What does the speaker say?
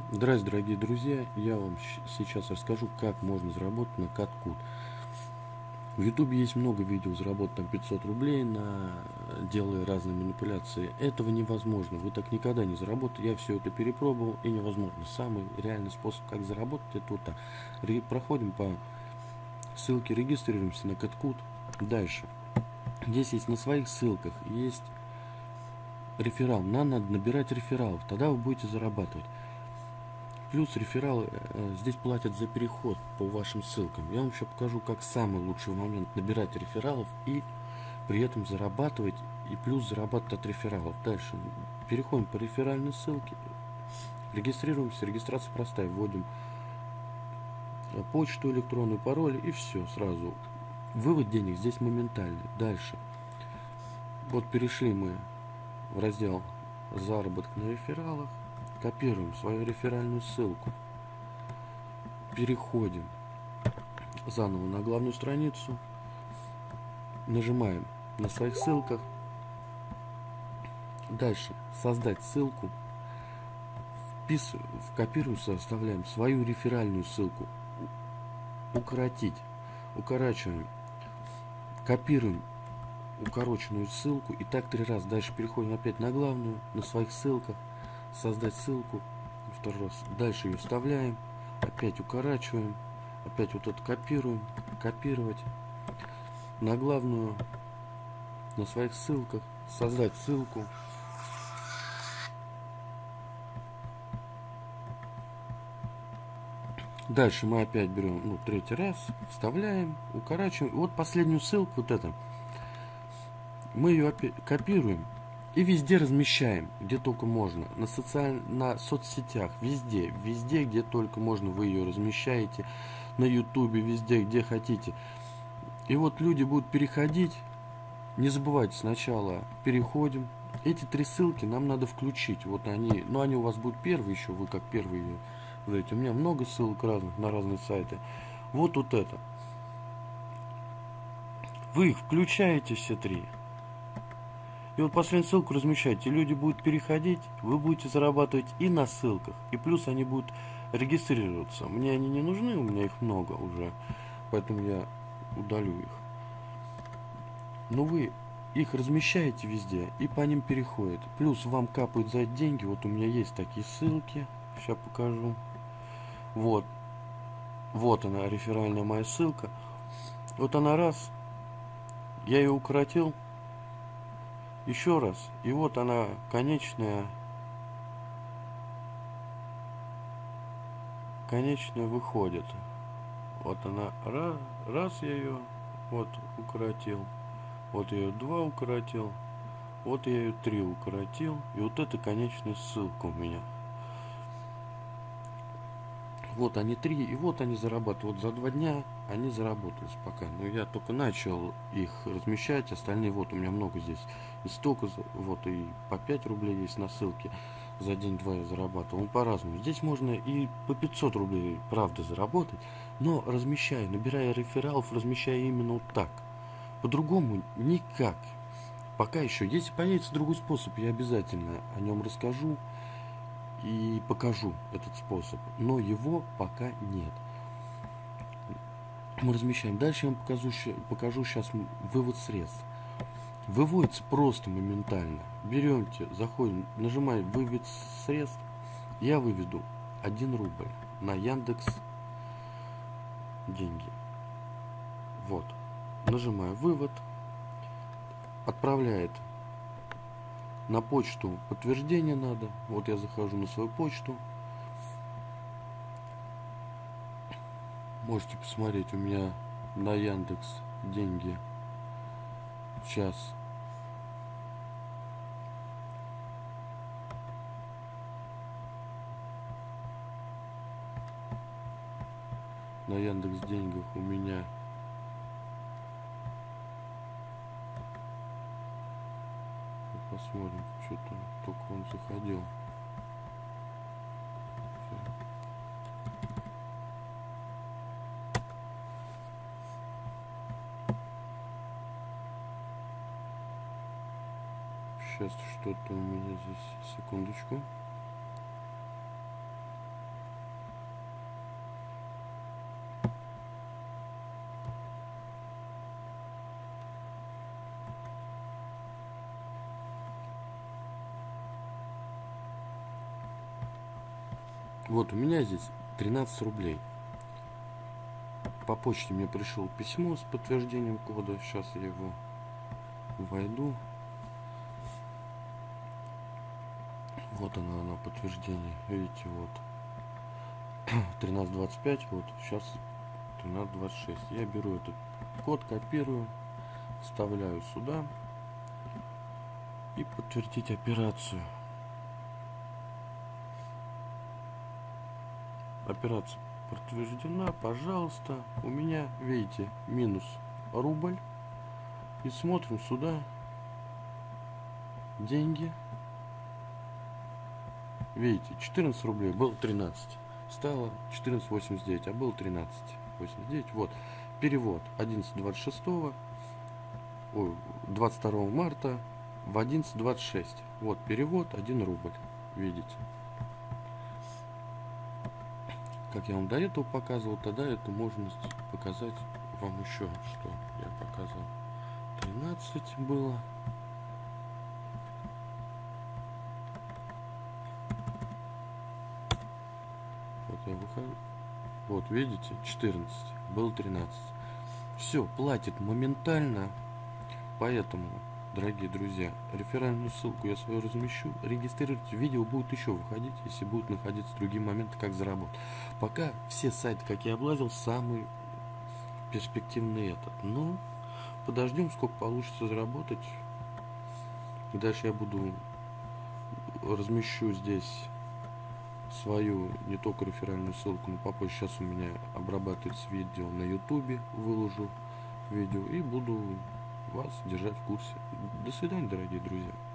Здравствуйте, дорогие друзья! Я вам сейчас расскажу, как можно заработать на CatCut. В Ютубе есть много видео заработать там 500 рублей, делая разные манипуляции. Этого невозможно. Вы так никогда не заработаете. Я все это перепробовал и невозможно. Самый реальный способ, как заработать, это вот так. Проходим по ссылке, регистрируемся на CatCut. Дальше. Здесь есть на своих ссылках, есть реферал. Нам надо набирать рефералов. Тогда вы будете зарабатывать. Плюс рефералы здесь платят за переход по вашим ссылкам. Я вам сейчас покажу, как самый лучший момент набирать рефералов и при этом зарабатывать, и плюс зарабатывать от рефералов. Дальше переходим по реферальной ссылке, регистрируемся, регистрация простая, вводим почту, электронный пароль и все сразу. Вывод денег здесь моментальный. Дальше. Вот перешли мы в раздел заработок на рефералах. Копируем свою реферальную ссылку, переходим заново на главную страницу, нажимаем на своих ссылках, дальше создать ссылку, копируем, составляем свою реферальную ссылку, укорачиваем, копируем укороченную ссылку и так 3 раза. Дальше переходим опять на главную, на своих ссылках, создать ссылку, второй раз, дальше ее вставляем, опять укорачиваем, опять вот это копируем, копировать на главную, на своих ссылках, создать ссылку, дальше мы опять берем, 3-й раз, вставляем, укорачиваем, вот последнюю ссылку, вот это, мы ее опять копируем и везде размещаем, где только можно, на соцсетях, везде, где только можно, вы ее размещаете, на ютубе, везде, где хотите. И вот люди будут переходить. Не забывайте, сначала переходим. Эти 3 ссылки нам надо включить. Вот они, они у вас будут первые еще, вы как первые знаете. У меня много ссылок разных на разные сайты. Вот это. Вы их включаете все 3. И вот последнюю ссылку размещайте. Люди будут переходить, вы будете зарабатывать и на ссылках, и плюс они будут регистрироваться. Мне они не нужны, у меня их много уже, поэтому я удалю их. Но вы их размещаете везде и по ним переходят. Плюс вам капают за это деньги. Вот у меня есть такие ссылки. Сейчас покажу. Вот она, реферальная моя ссылка. Вот она раз. Я ее укоротил. Еще раз. И вот она конечная выходит. Вот она раз я ее вот укоротил. Вот я ее 2 укоротил. Вот я ее 3 укоротил. И вот это конечная ссылка у меня. Вот они 3, и вот они зарабатывают. Вот за 2 дня они заработались пока. Но я только начал их размещать. Остальные, вот у меня много здесь. И столько, вот и по 5 рублей есть на ссылке. За день-два я зарабатывал. Ну, по-разному. Здесь можно и по 500 рублей, правда, заработать. Но размещая, набирая рефералов, размещая именно вот так. По-другому никак. Пока еще. Если появится другой способ, я обязательно о нем расскажу и покажу этот способ. Но его пока нет. Мы размещаем. Дальше я вам покажу сейчас вывод средств. Выводится просто моментально. Беремте, заходим, нажимаем вывод средств. Я выведу 1 рубль на Яндекс деньги. Вот. Нажимаю вывод. Отправляет на почту подтверждение надо. Вот я захожу на свою почту. Можете посмотреть, у меня на Яндекс деньги сейчас на Яндекс деньгах у меня посмотрим, что-то только он заходил. Сейчас что-то у меня здесь, секундочку. Вот у меня здесь 13 рублей. По почте мне пришло письмо с подтверждением кода. Сейчас я его войду. Вот она подтверждение. Видите, вот 13.25. Вот сейчас 13.26. Я беру этот код, копирую, вставляю сюда и подтвердить операцию. Операция подтверждена, пожалуйста. У меня, видите, минус рубль. И смотрим сюда. Деньги. Видите, 14 рублей, было 13. Стало 14.89, а было 13.89. Вот. Перевод 11.26. Ой, 22 марта в 11.26. Вот перевод 1 рубль. Видите. Как я вам до этого показывал, тогда эту можно показать вам еще, что я показывал. 13 было. Вот я выхожу. Вот видите, 14. Было 13. Все, платит моментально. Поэтому, дорогие друзья, реферальную ссылку я свою размещу. Регистрируйте, видео будет еще выходить, если будут находиться другие моменты, как заработать. Пока все сайты, как я облазил, самый перспективный этот. Но подождем, сколько получится заработать. И дальше я буду размещу здесь свою не только реферальную ссылку, но попозже. Сейчас у меня обрабатывается видео на ютубе, выложу видео и буду вас держать в курсе. До свидания, дорогие друзья.